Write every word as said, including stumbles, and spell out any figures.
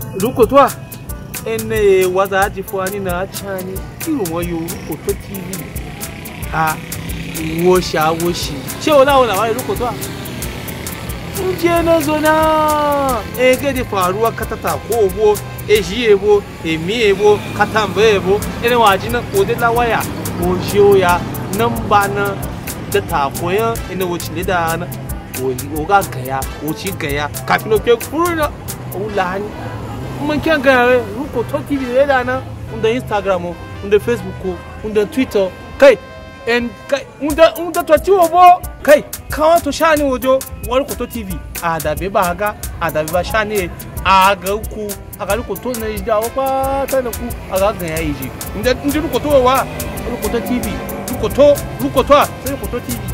rukoto ene wazaji fuani na chani iru won yo rukoto T V a wo sha wo shi se o lawo lawa rukoto a nje na zona e gede faruwa katata ko bo e ji ebo e mi ebo katamba ebo ene waji na ko de la waya ko jiyo ya namba na da ta koyan ene wuci ne da na o ga gaya o ci gaya kafin o ke furuna o lani mun kan ga rukoto T V ne da na unda Instagram unda Facebook unda Twitter kai en kai unda unda to ci obo kai kawa to shani wojo rukoto T V adabe ba ga adabe ba shani aga ku aga rukoto ne da wa ta na ku aga ga yayi ji unda rukoto wa rukoto T V rukoto rukoto sai rukoto T V